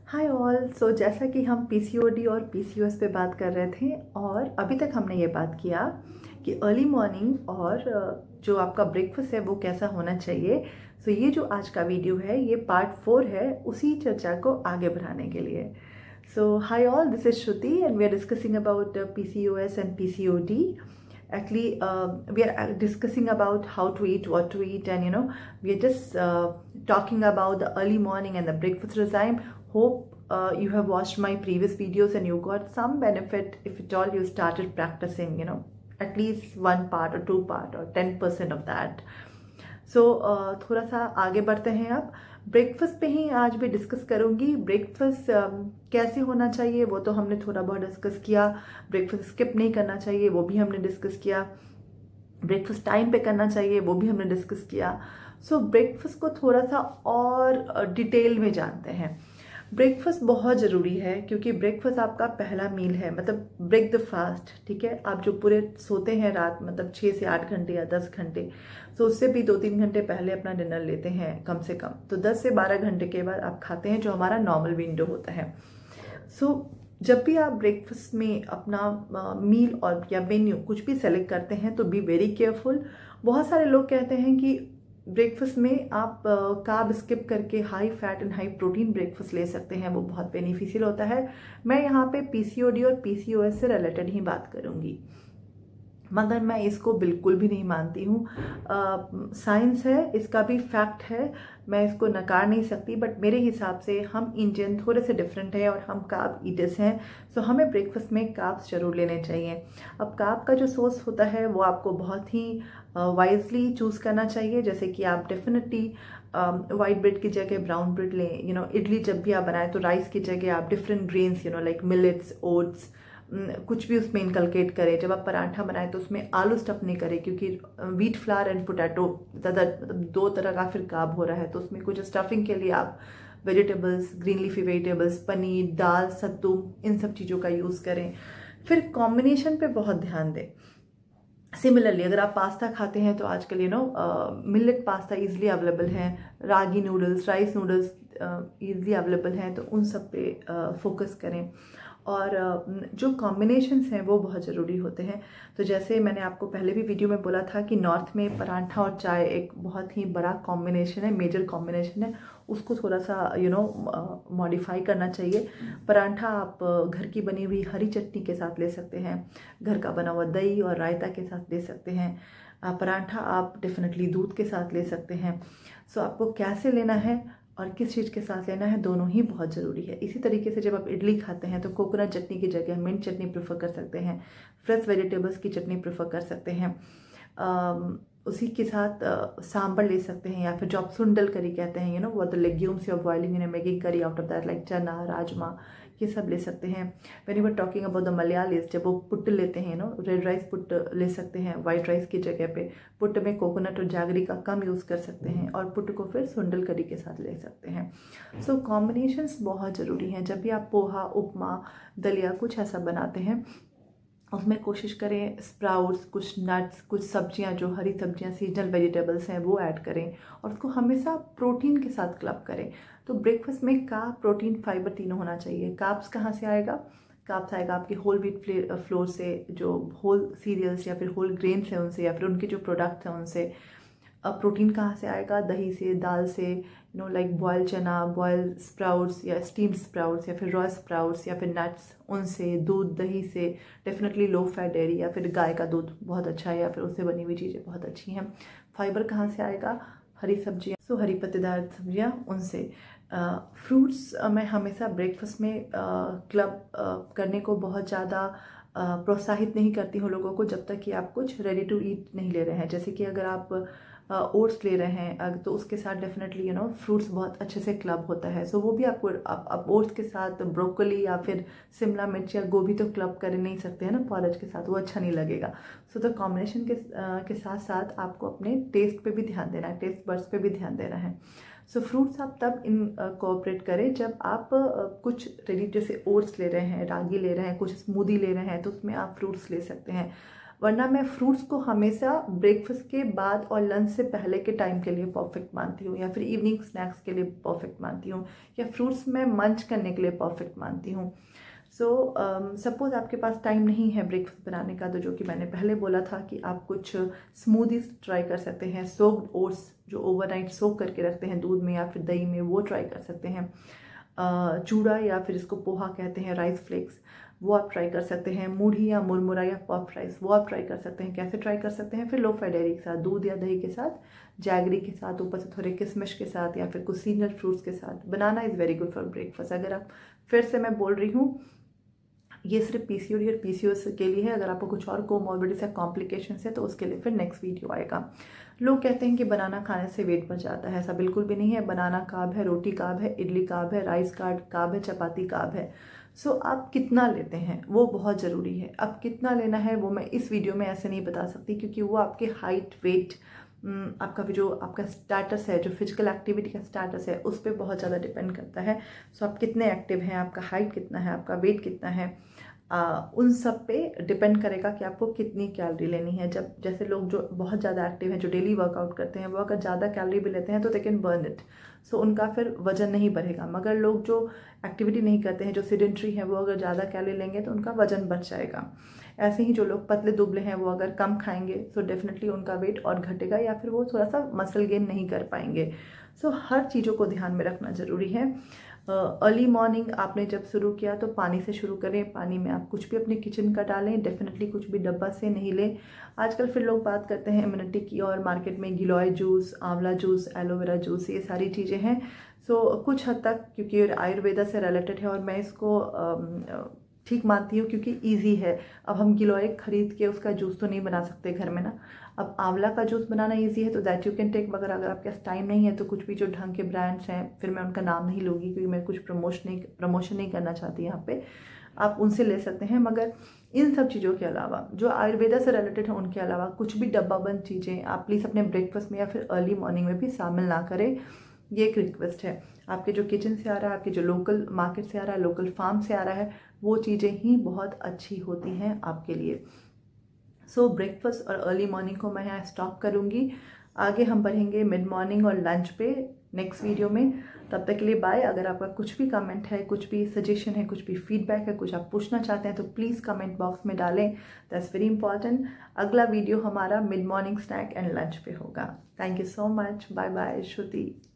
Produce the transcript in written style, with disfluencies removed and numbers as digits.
Hi all. सो जैसा कि हम पीसीओडी और पीसीओएस पे बात कर रहे थे और अभी तक हमने ये बात किया कि अर्ली मॉर्निंग और जो आपका ब्रेकफास्ट है वो कैसा होना चाहिए। सो ये जो आज का वीडियो है ये पार्ट 4 है उसी चर्चा को आगे बढ़ाने के लिए। So hi all, this is Shruti and we are discussing about PCOS and PCOD. Actually, we are discussing about how to eat, what to eat, and we are just talking about the early morning and the breakfast regime. Hope you have watched my previous videos and you got some benefit if at all you started practicing, at least one part or 2 part or 10% of that. So थोड़ा सा आगे बढ़ते हैं। अब breakfast पे ही आज भी discuss करूंगी। ब्रेकफास्ट कैसे होना चाहिए वो तो हमने थोड़ा बहुत डिस्कस किया। ब्रेकफास्ट स्किप नहीं करना चाहिए वो भी हमने डिस्कस किया। ब्रेकफास्ट टाइम पे करना चाहिए वो भी हमने डिस्कस किया। सो ब्रेकफास्ट को थोड़ा सा और डिटेल में जानते हैं। ब्रेकफास्ट बहुत ज़रूरी है क्योंकि ब्रेकफास्ट आपका पहला मील है, मतलब ब्रेक द फास्ट। ठीक है, आप जो पूरे सोते हैं रात, मतलब 6 से 8 घंटे या 10 घंटे, तो उससे भी 2-3 घंटे पहले अपना डिनर लेते हैं कम से कम, तो 10 से 12 घंटे के बाद आप खाते हैं जो हमारा नॉर्मल विंडो होता है। सो जब भी आप ब्रेकफास्ट में अपना मील और या मेन्यू कुछ भी सेलेक्ट करते हैं तो बी वेरी केयरफुल। बहुत सारे लोग कहते हैं कि ब्रेकफास्ट में आप कार्ब स्किप करके high fat and high protein breakfast ले सकते हैं, वो बहुत बेनिफिशियल होता है। मैं यहाँ पे पीसीओडी और पीसीओएस से रिलेटेड ही बात करूँगी, मगर मैं इसको बिल्कुल भी नहीं मानती हूँ। साइंस है, इसका भी फैक्ट है, मैं इसको नकार नहीं सकती। बट मेरे हिसाब से हम इंडियन थोड़े से डिफरेंट हैं और हम कार्ब ईटर्स हैं, सो हमें ब्रेकफास्ट में कार्ब्स जरूर लेने चाहिए। अब कार्ब का जो सोर्स होता है वो आपको बहुत ही वाइजली चूज़ करना चाहिए। जैसे कि आप डेफिनेटली वाइट ब्रेड की जगह ब्राउन ब्रेड लें। इडली जब भी आप बनाएं तो राइस की जगह आप different grains like millets, oats, कुछ भी उसमें इनकलकेट करें। जब आप पराठा बनाएं तो उसमें आलू स्टफ नहीं करें क्योंकि व्हीट फ्लावर एंड पोटैटो ज़्यादा, मतलब 2 तरह का फिर कार्ब हो रहा है, तो उसमें कुछ स्टफिंग के लिए आप vegetables, green leafy vegetables, paneer, दाल, सत्तू, इन सब चीज़ों का यूज़ करें। फिर कॉम्बिनेशन पे बहुत ध्यान दें। सिमिलरली अगर आप पास्ता खाते हैं तो आजकल मिलेट पास्ता इजीली अवेलेबल हैं, ragi noodles, rice noodles easily available हैं, तो उन सब पे फोकस करें। और जो कॉम्बिनेशंस हैं वो बहुत ज़रूरी होते हैं। तो जैसे मैंने आपको पहले भी वीडियो में बोला था कि नॉर्थ में पराठा और चाय एक बहुत ही बड़ा कॉम्बिनेशन है, मेजर कॉम्बिनेशन है, उसको थोड़ा सा मॉडिफाई करना चाहिए। पराठा आप घर की बनी हुई हरी चटनी के साथ ले सकते हैं, घर का बना हुआ दही और रायता के साथ ले सकते हैं। पराठा आप डेफिनेटली दूध के साथ ले सकते हैं। सो आपको कैसे लेना है और किस चीज़ के साथ लेना है दोनों ही बहुत ज़रूरी है। इसी तरीके से जब आप इडली खाते हैं तो कोकोनट चटनी की जगह मिंट चटनी प्रेफर कर सकते हैं, फ्रेश वेजिटेबल्स की चटनी प्रेफर कर सकते हैं। उसी के साथ सांभर ले सकते हैं, या फिर जो आप सुंडल करी कहते हैं, वो the legumes you are boiling in making curry out of that, like chana, rajma, ये सब ले सकते हैं। When you are talking about the Malayalis, जब वो पुट्ट लेते हैं रेड राइस पुट्ट ले सकते हैं वाइट राइस की जगह पे। पुट्ट में कोकोनट और जागरी का कम यूज़ कर सकते हैं और पुट्ट को फिर सुंडल करी के साथ ले सकते हैं। सो कॉम्बिनेशंस बहुत ज़रूरी हैं। जब भी आप पोहा, उपमा, दलिया कुछ ऐसा बनाते हैं उसमें कोशिश करें स्प्राउट्स, कुछ नट्स, कुछ सब्जियां, जो हरी सब्जियां, सीजनल वेजिटेबल्स हैं वो ऐड करें और उसको हमेशा प्रोटीन के साथ क्लब करें। तो ब्रेकफास्ट में कार्ब, प्रोटीन, फाइबर तीनों होना चाहिए। कार्ब्स कहाँ से आएगा? कार्ब्स आएगा आपके होल व्हीट फ्लोर से, जो होल सीरियल्स या फिर होल ग्रेन्स हैं उनसे, या फिर उनके जो प्रोडक्ट्स हैं उनसे। प्रोटीन कहाँ से आएगा? दही से, दाल से, like boil chana, boil sprouts या स्टीम्ड स्प्राउट्स, या फिर रॉ स्प्राउट्स, या फिर नट्स, उनसे। दूध, दही से, डेफिनेटली लो फैट डेयरी या फिर गाय का दूध बहुत अच्छा है, या फिर उससे बनी हुई चीज़ें बहुत अच्छी हैं। फाइबर कहाँ से आएगा? हरी सब्जियाँ, सो हरी पत्तेदार सब्जियाँ, उनसे। फ्रूट्स मैं हमेशा ब्रेकफास्ट में क्लब करने को बहुत ज़्यादा प्रोत्साहित नहीं करती हूँ लोगों को, जब तक कि आप कुछ रेडी टू ईट नहीं ले रहे हैं। जैसे कि अगर आप ओट्स ले रहे हैं तो उसके साथ डेफिनेटली फ्रूट्स बहुत अच्छे से क्लब होता है। सो वो भी आपको आप ओट्स के साथ ब्रोकली या फिर शिमला मिर्च या गोभी तो क्लब कर नहीं सकते हैं ना पॉरेज के साथ, वो अच्छा नहीं लगेगा। सो तो कॉम्बिनेशन के साथ साथ आपको अपने टेस्ट पे भी ध्यान देना है, टेस्ट बड्स पे भी ध्यान देना है। सो फ्रूट्स आप तब कोऑपरेट करें जब आप कुछ रेडी, जैसे ओट्स ले रहे हैं, रागी ले रहे हैं, कुछ स्मूदी ले रहे हैं, तो उसमें आप फ्रूट्स ले सकते हैं। वरना मैं फ्रूट्स को हमेशा ब्रेकफास्ट के बाद और लंच से पहले के टाइम के लिए परफेक्ट मानती हूँ, या फिर इवनिंग स्नैक्स के लिए परफेक्ट मानती हूँ, या फ्रूट्स में मंच करने के लिए परफेक्ट मानती हूँ। सो सपोज आपके पास टाइम नहीं है ब्रेकफास्ट बनाने का, तो जो कि मैंने पहले बोला था कि आप कुछ स्मूदीज ट्राई कर सकते हैं। सोक्ड ओट्स जो ओवरनाइट सोक करके रखते हैं दूध में या फिर दही में, वो ट्राई कर सकते हैं। चूड़ा या फिर इसको पोहा कहते हैं, राइस फ्लेक्स, वो आप ट्राई कर सकते हैं। मूढ़ी या मुरमुरा या पफ राइस, वो आप ट्राई कर सकते हैं। कैसे ट्राई कर सकते हैं? फिर लो फैट डेयरी के साथ, दूध या दही के साथ, जैगरी के साथ, ऊपर से थोड़े किशमिश के साथ, या फिर कुछ सीजनल फ्रूट्स के साथ। Banana is very good for breakfast. अगर आप, फिर से मैं बोल रही हूँ, ये सिर्फ पीसीओडी और पीसीओएस के लिए है। अगर आपको कुछ और कोमॉर्बिडिटीज या कॉम्प्लिकेशंस है तो उसके लिए फिर नेक्स्ट वीडियो आएगा। लोग कहते हैं कि बनाना खाने से वेट बढ़ जाता है, ऐसा बिल्कुल भी नहीं है। बनाना कार्ब है, रोटी कार्ब है, इडली कार्ब है, राइस कार्ब है, चपाती कार्ब है। सो आप कितना लेते हैं वो बहुत ज़रूरी है। अब कितना लेना है वो मैं इस वीडियो में ऐसे नहीं बता सकती, क्योंकि वो आपके हाइट, वेट, आपका जो आपका स्टेटस है, जो फिजिकल एक्टिविटी का स्टेटस है, उस पर बहुत ज़्यादा डिपेंड करता है। सो आप कितने एक्टिव हैं, आपका हाइट कितना है, आपका वेट कितना है, उन सब पे डिपेंड करेगा कि आपको कितनी कैलोरी लेनी है। जब जैसे लोग जो बहुत ज़्यादा एक्टिव हैं, जो डेली वर्कआउट करते हैं, वो अगर ज़्यादा कैलोरी भी लेते हैं तो they can burn it, so उनका फिर वजन नहीं बढ़ेगा। मगर लोग जो एक्टिविटी नहीं करते हैं, जो सिडेंट्री हैं, वो अगर ज़्यादा कैलोरी लेंगे तो उनका वजन बढ़ जाएगा। ऐसे ही जो लोग पतले दुबले हैं, वो अगर कम खाएंगे तो डेफिनेटली उनका वेट और घटेगा, या फिर वो थोड़ा सा मसल गेन नहीं कर पाएंगे। सो हर चीज़ों को ध्यान में रखना ज़रूरी है। अर्ली मॉर्निंग आपने जब शुरू किया तो पानी से शुरू करें। पानी में आप कुछ भी अपने किचन का डालें, डेफिनेटली कुछ भी डब्बा से नहीं लें। आजकल फिर लोग बात करते हैं इम्यूनिटी की, और मार्केट में गिलोय जूस, आंवला जूस, एलोवेरा जूस, ये सारी चीज़ें हैं। सो कुछ हद तक क्योंकि आयुर्वेदा से रिलेटेड है और मैं इसको ठीक मानती हूँ क्योंकि ईजी है। अब हम गिलोय खरीद के उसका जूस तो नहीं बना सकते घर में ना। अब आंवला का जूस बनाना इजी है तो दैट यू कैन टेक। मगर अगर आपके पास टाइम नहीं है तो कुछ भी जो ढंग के ब्रांड्स हैं, फिर मैं उनका नाम नहीं लूँगी क्योंकि मैं कुछ प्रमोशन नहीं करना चाहती यहाँ पे, आप उनसे ले सकते हैं। मगर इन सब चीज़ों के अलावा, जो आयुर्वेदा से रिलेटेड है, उनके अलावा कुछ भी डब्बाबंद चीज़ें आप प्लीज़ अपने ब्रेकफास्ट में या फिर अर्ली मॉर्निंग में भी शामिल ना करें। ये एक रिक्वेस्ट है। आपके जो किचन से आ रहा है, आपके जो लोकल मार्केट से आ रहा है, लोकल फार्म से आ रहा है, वो चीज़ें ही बहुत अच्छी होती हैं आपके लिए। सो ब्रेकफास्ट और अर्ली मॉर्निंग को मैं यहाँ स्टॉप करूँगी। आगे हम बढ़ेंगे मिड मॉर्निंग और लंच पे नेक्स्ट वीडियो में। तब तक के लिए बाय। अगर आपका कुछ भी कमेंट है, कुछ भी सजेशन है, कुछ भी फीडबैक है, कुछ आप पूछना चाहते हैं तो प्लीज़ कमेंट बॉक्स में डालें, दैट्स वेरी इंपॉर्टेंट। अगला वीडियो हमारा mid morning snack and lunch पे होगा। Thank you so much. Bye bye. Shruti.